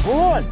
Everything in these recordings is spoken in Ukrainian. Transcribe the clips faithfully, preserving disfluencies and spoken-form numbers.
Вогонь!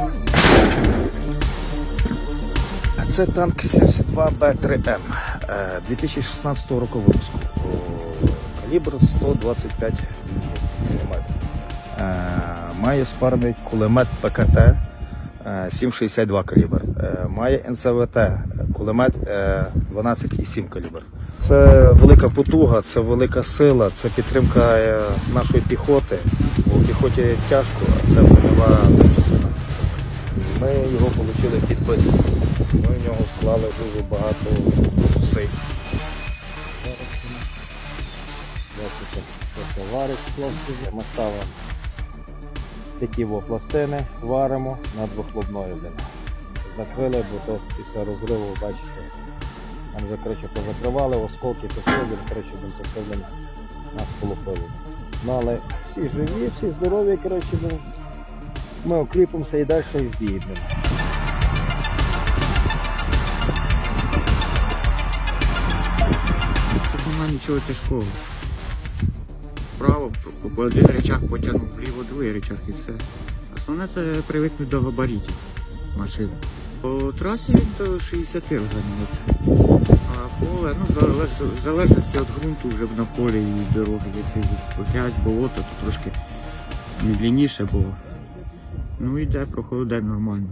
Це танк сімдесят два Б три М дві тисячі шістнадцятого року випуску. Калібр сто двадцять п'ять міліметрів. Має спарений кулемет П К Т сім шістдесят два калібр. Має Н С В Т кулемет дванадцять сім калібр. Це велика потуга, це велика сила, це підтримка нашої піхоти. У піхоті тяжко, а це бойова дуже сила. Ми його отримали підбитим. Ми в нього вклали дуже багато зусиль. Варить хлопці. Ми ставимо такі пластини, варимо над вихлопною. Закрили, бо то після розриву, бачите, нам вже коротше, позакривали, осколки посилили, коротше, бензопилом нас полупили. Ну, але всі живі, всі здорові, коротше, ми окріпимося і далі в бій. Тут немає нічого тяжкого. Вправо, по один речах потягнув, вліво другий речах і все. Основне це привикнути до габаритів машини. По трасі він до шістдесят розганяється. А поле, ну, в залежності від ґрунту вже на полі і дороги, якщо грязь, болото, то трошки медленніше було. Ну йде, проходить нормально.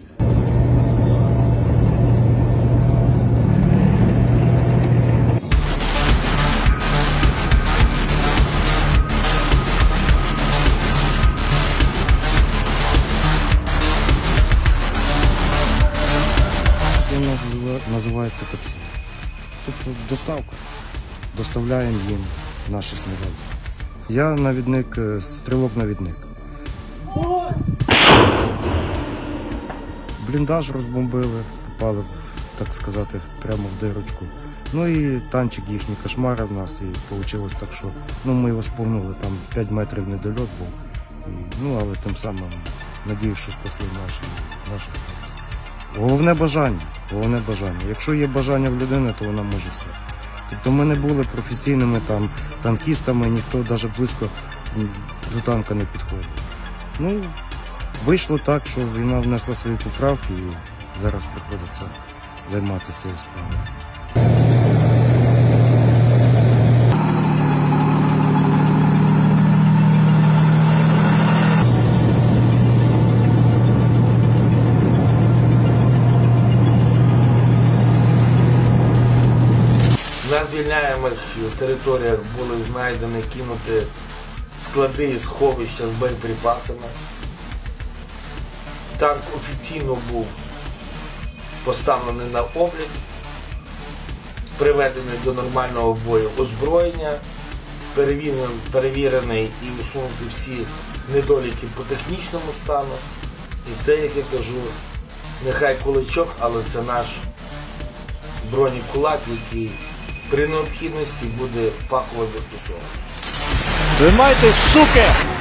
Називається таксі. Тобто доставка. Доставляємо їм наші снаряди. Я навідник, стрілок-навідник. Бліндаж розбомбили, попали, так сказати, прямо в дирочку. Ну і танчик їхній кошмарив нас, і вийшло так, що ну, ми його сповнили, там п'ять метрів недольот був. І, ну, але тим самим надіюсь, що спасли наші, наших хлопців. Головне бажання, головне бажання. Якщо є бажання в людини, то вона може все. Тобто ми не були професійними там танкістами, ніхто навіть близько до танка не підходив. Ну, вийшло так, що війна внесла свої поправки і зараз приходиться займатися цією справою. На звільняємих територіях були знайдені, кинуті склади і сховища з боєприпасами. Танк офіційно був поставлений на облік, приведений до нормального бою озброєння, перевірений, перевірений і усунути всі недоліки по технічному стану. І це, як я кажу, нехай кулачок, але це наш бронекулак, який при необхідності буде фахово застосований. Тримайтесь, суки!